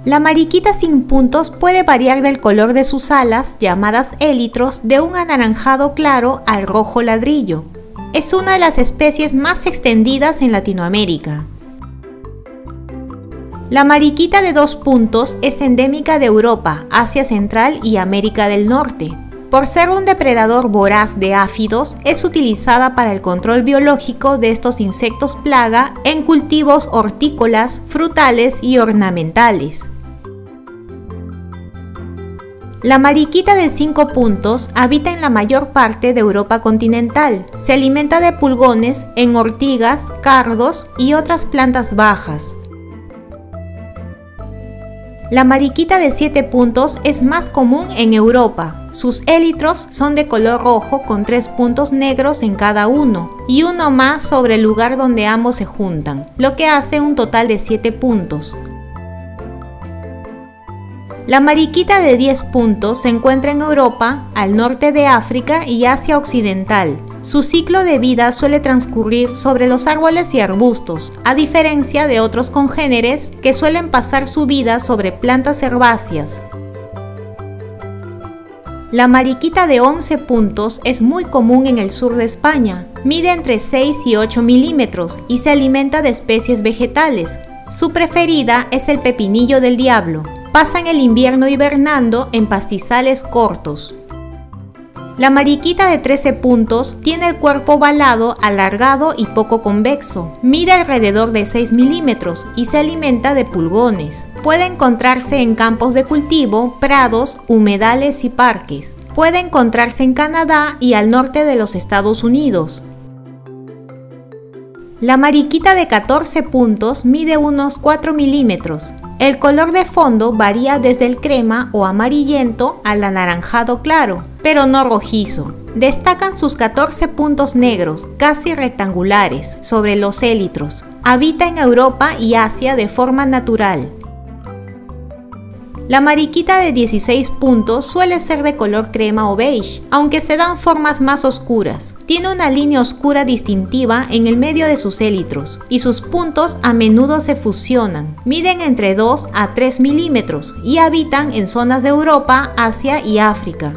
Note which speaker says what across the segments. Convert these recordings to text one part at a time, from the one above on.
Speaker 1: La mariquita sin puntos puede variar del color de sus alas, llamadas élitros, de un anaranjado claro al rojo ladrillo. Es una de las especies más extendidas en Latinoamérica. La mariquita de 2 puntos es endémica de Europa, Asia Central y América del Norte. Por ser un depredador voraz de áfidos, es utilizada para el control biológico de estos insectos plaga en cultivos hortícolas, frutales y ornamentales. La mariquita de 5 puntos habita en la mayor parte de Europa continental. Se alimenta de pulgones en ortigas, cardos y otras plantas bajas. La mariquita de 7 puntos es más común en Europa. Sus élitros son de color rojo con 3 puntos negros en cada uno y uno más sobre el lugar donde ambos se juntan, lo que hace un total de 7 puntos. La mariquita de 10 puntos se encuentra en Europa, al norte de África y Asia Occidental. Su ciclo de vida suele transcurrir sobre los árboles y arbustos, a diferencia de otros congéneres que suelen pasar su vida sobre plantas herbáceas. La mariquita de 11 puntos es muy común en el sur de España. Mide entre 6 y 8 milímetros y se alimenta de especies vegetales. Su preferida es el pepinillo del diablo. Pasan el invierno hibernando en pastizales cortos. La mariquita de 13 puntos tiene el cuerpo ovalado, alargado y poco convexo. Mide alrededor de 6 milímetros y se alimenta de pulgones. Puede encontrarse en campos de cultivo, prados, humedales y parques. Puede encontrarse en Canadá y al norte de los Estados Unidos. La mariquita de 14 puntos mide unos 4 milímetros. El color de fondo varía desde el crema o amarillento al anaranjado claro, pero no rojizo. Destacan sus 14 puntos negros, casi rectangulares, sobre los élitros. Habita en Europa y Asia de forma natural. La mariquita de 16 puntos suele ser de color crema o beige, aunque se dan formas más oscuras. Tiene una línea oscura distintiva en el medio de sus élitros y sus puntos a menudo se fusionan. Miden entre 2 a 3 milímetros y habitan en zonas de Europa, Asia y África.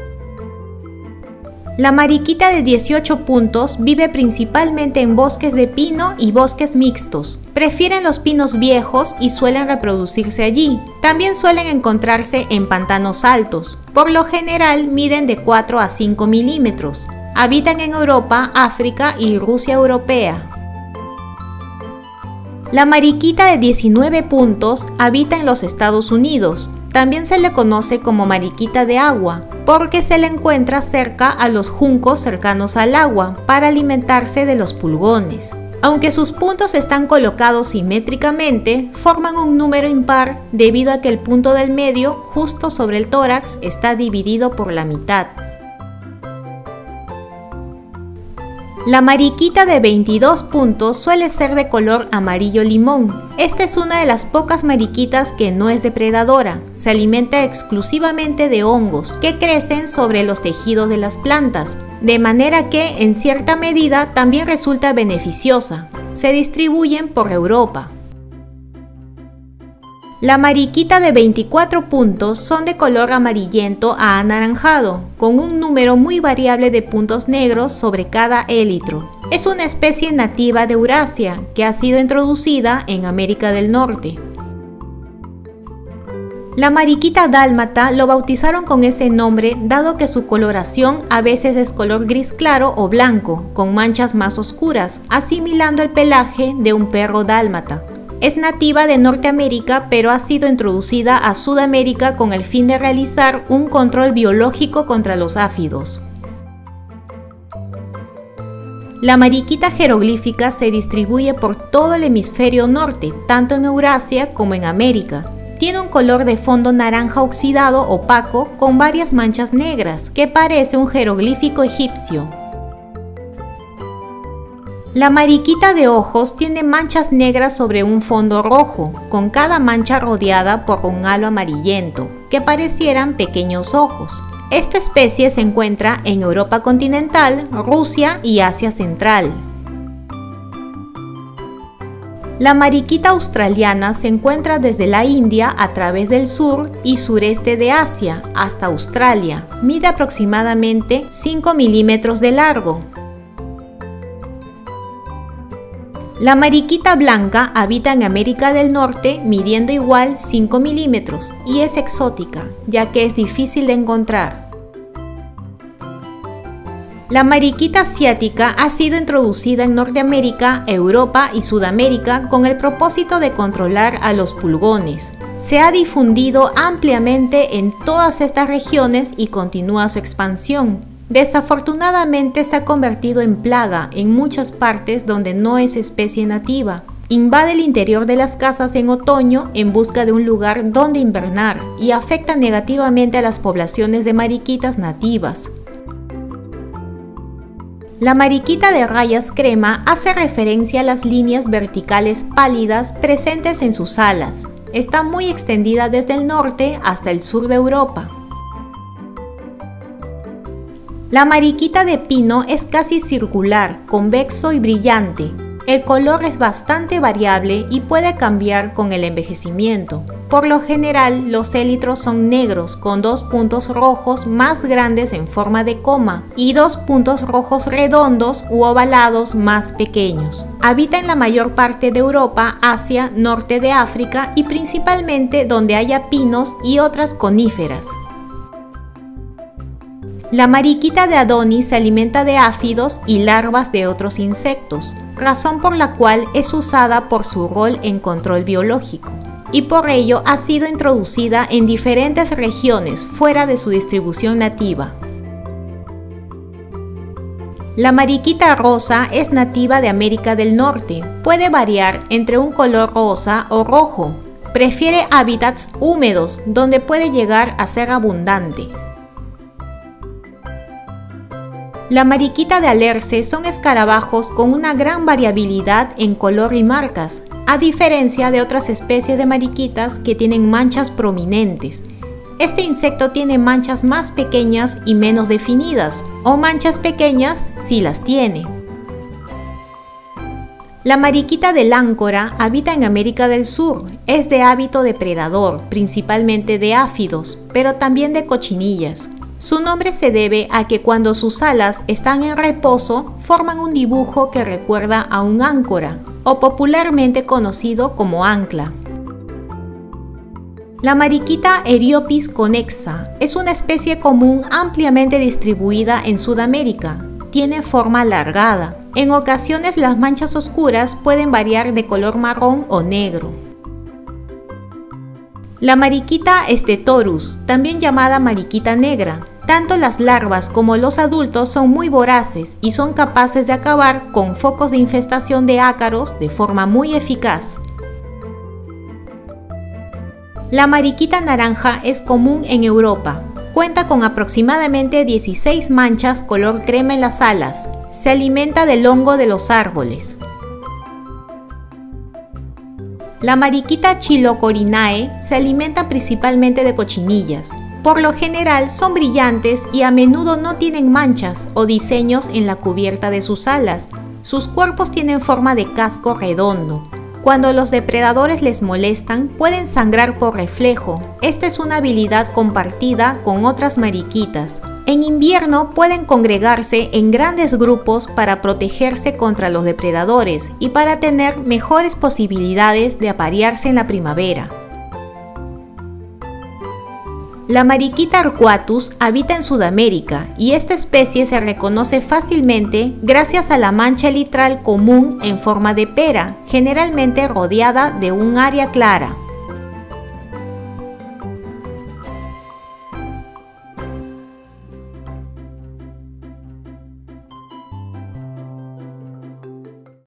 Speaker 1: La mariquita de 18 puntos vive principalmente en bosques de pino y bosques mixtos. Prefieren los pinos viejos y suelen reproducirse allí. También suelen encontrarse en pantanos altos. Por lo general miden de 4 a 5 milímetros. Habitan en Europa, África y Rusia europea. La mariquita de 19 puntos habita en los Estados Unidos. También se le conoce como mariquita de agua, porque se le encuentra cerca a los juncos cercanos al agua para alimentarse de los pulgones. Aunque sus puntos están colocados simétricamente, forman un número impar debido a que el punto del medio, justo sobre el tórax, está dividido por la mitad. La mariquita de 22 puntos suele ser de color amarillo limón. Esta es una de las pocas mariquitas que no es depredadora. Se alimenta exclusivamente de hongos que crecen sobre los tejidos de las plantas, de manera que en cierta medida también resulta beneficiosa. Se distribuyen por Europa. La mariquita de 24 puntos son de color amarillento a anaranjado, con un número muy variable de puntos negros sobre cada élitro. Es una especie nativa de Eurasia que ha sido introducida en América del Norte. La mariquita dálmata lo bautizaron con ese nombre dado que su coloración a veces es color gris claro o blanco, con manchas más oscuras, asimilando el pelaje de un perro dálmata. Es nativa de Norteamérica, pero ha sido introducida a Sudamérica con el fin de realizar un control biológico contra los áfidos. La mariquita jeroglífica se distribuye por todo el hemisferio norte, tanto en Eurasia como en América. Tiene un color de fondo naranja oxidado opaco con varias manchas negras, que parece un jeroglífico egipcio. La mariquita de ojos tiene manchas negras sobre un fondo rojo, con cada mancha rodeada por un halo amarillento, que parecieran pequeños ojos. Esta especie se encuentra en Europa continental, Rusia y Asia Central. La mariquita australiana se encuentra desde la India a través del sur y sureste de Asia hasta Australia. Mide aproximadamente 5 milímetros de largo. La mariquita blanca habita en América del Norte midiendo igual 5 milímetros y es exótica, ya que es difícil de encontrar. La mariquita asiática ha sido introducida en Norteamérica, Europa y Sudamérica con el propósito de controlar a los pulgones. Se ha difundido ampliamente en todas estas regiones y continúa su expansión. Desafortunadamente se ha convertido en plaga en muchas partes donde no es especie nativa. Invade el interior de las casas en otoño en busca de un lugar donde invernar y afecta negativamente a las poblaciones de mariquitas nativas. La mariquita de rayas crema hace referencia a las líneas verticales pálidas presentes en sus alas. Está muy extendida desde el norte hasta el sur de Europa. La mariquita de pino es casi circular, convexo y brillante. El color es bastante variable y puede cambiar con el envejecimiento. Por lo general, los élitros son negros con 2 puntos rojos más grandes en forma de coma y 2 puntos rojos redondos u ovalados más pequeños. Habita en la mayor parte de Europa, Asia, norte de África y principalmente donde haya pinos y otras coníferas. La mariquita de Adonis se alimenta de áfidos y larvas de otros insectos, razón por la cual es usada por su rol en control biológico, y por ello ha sido introducida en diferentes regiones fuera de su distribución nativa. La mariquita rosa es nativa de América del Norte, puede variar entre un color rosa o rojo, prefiere hábitats húmedos donde puede llegar a ser abundante. La mariquita de alerce son escarabajos con una gran variabilidad en color y marcas, a diferencia de otras especies de mariquitas que tienen manchas prominentes. Este insecto tiene manchas más pequeñas y menos definidas, o manchas pequeñas si las tiene. La mariquita del áncora habita en América del Sur, es de hábito depredador, principalmente de áfidos, pero también de cochinillas. Su nombre se debe a que cuando sus alas están en reposo forman un dibujo que recuerda a un áncora, o popularmente conocido como ancla. La mariquita Eriopis conexa es una especie común ampliamente distribuida en Sudamérica. Tiene forma alargada. En ocasiones las manchas oscuras pueden variar de color marrón o negro. La mariquita Stetorus, también llamada mariquita negra. Tanto las larvas como los adultos son muy voraces y son capaces de acabar con focos de infestación de ácaros de forma muy eficaz. La mariquita naranja es común en Europa. Cuenta con aproximadamente 16 manchas color crema en las alas. Se alimenta del hongo de los árboles. La mariquita Chilocorinae se alimenta principalmente de cochinillas. Por lo general son brillantes y a menudo no tienen manchas o diseños en la cubierta de sus alas. Sus cuerpos tienen forma de casco redondo. Cuando los depredadores les molestan, pueden sangrar por reflejo. Esta es una habilidad compartida con otras mariquitas. En invierno pueden congregarse en grandes grupos para protegerse contra los depredadores y para tener mejores posibilidades de aparearse en la primavera. La mariquita Arcuatus habita en Sudamérica y esta especie se reconoce fácilmente gracias a la mancha elitral común en forma de pera, generalmente rodeada de un área clara.